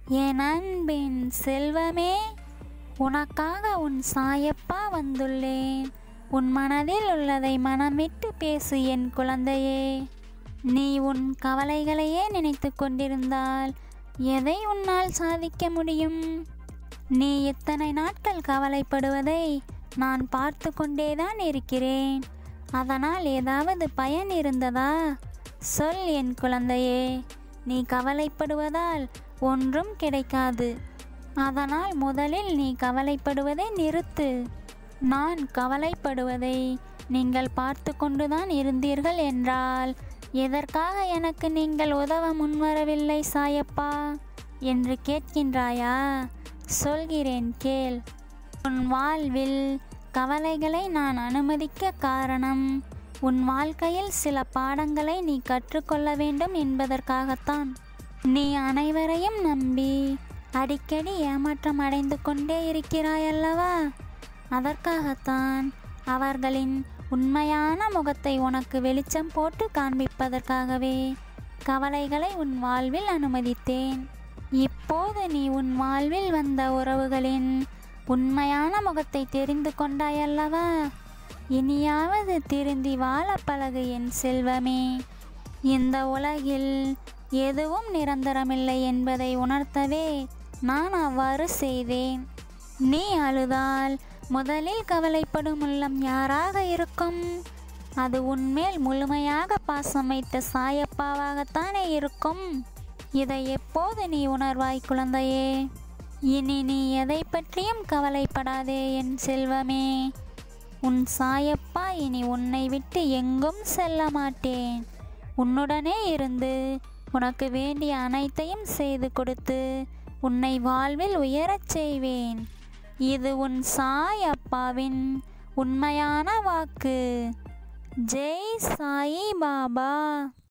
என் அன்பின் செல்வமே, உனக்காக உன் சாயப்பா வந்துள்ளேன். உன் மனதில் உள்ளதை மனமிட்டு பேசு என் குழந்தையே. நீ உன் கவலைகளையே நினைத்து கொண்டிருந்தால் எதை உன்னால் சாதிக்க முடியும்? நீ இத்தனை நாட்கள் கவலைப்படுவதை நான் பார்த்து கொண்டேதான் இருக்கிறேன். அதனால் ஏதாவது பயன் இருந்ததா? சொல் என் குழந்தையே. நீ கவலைப்படுவதால் ஒன்றும் கிடைக்காது. அதனால் முதலில் நீ கவலைப்படுவதை நிறுத்து. நான் கவலைப்படுவதை நீங்கள் பார்த்து கொண்டுதான் இருந்தீர்கள் என்றால் எதற்காக எனக்கு நீங்கள் உதவ முன்வரவில்லை சாயப்பா என்று கேட்கின்றாயா? சொல்கிறேன் கேள். உன் வாழ்வில் கவலைகளை நான் அனுமதிக்க காரணம், உன் வாழ்க்கையில் சில பாடங்களை நீ கற்றுக்கொள்ள வேண்டும் என்பதற்காகத்தான். நீ அனைவரையும் நம்பி அடிக்கடி ஏமாற்றம் அடைந்து கொண்டே இருக்கிறாயல்லவா? அதற்காகத்தான் அவர்களின் உண்மையான முகத்தை உனக்கு வெளிச்சம் போட்டு காண்பிப்பதற்காகவே கவலைகளை உன் வாழ்வில் அனுமதித்தேன். இப்போது நீ உன் வாழ்வில் வந்த உறவுகளின் உண்மையான முகத்தை தெரிந்து கொண்டாயல்லவா? இனியாவது திருந்தி வாழ பழகு என் செல்வமே. இந்த உலகில் எதுவும் நிரந்தரமில்லை என்பதை உணர்த்தவே நான் அவ்வாறு செய்தேன். நீ அழுதால் முதலில் கவலைப்படும் உள்ளம் யாராக இருக்கும்? அது உன்மேல் முழுமையாக பாசம் வைத்த சாயப்பாவாகத்தானே இருக்கும். இதை எப்போது நீ உணர்வாய் குழந்தையே? இனி நீ எதை பற்றியும் கவலைப்படாதே என் செல்வமே. உன் சாயப்பா இனி உன்னை விட்டு எங்கும் செல்ல மாட்டேன். உன்னுடனே இருந்து உனக்கு வேண்டிய அனைத்தையும் செய்து கொடுத்து உன்னை வாழ்வில் உயரச் செய்வேன். இது உன் சாயப்பாவின் உண்மையான வாக்கு. ஜெய் சாயி பாபா.